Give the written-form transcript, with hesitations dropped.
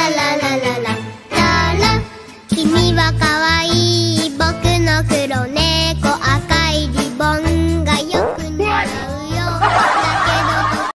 ララララララ君はかわいい僕の黒猫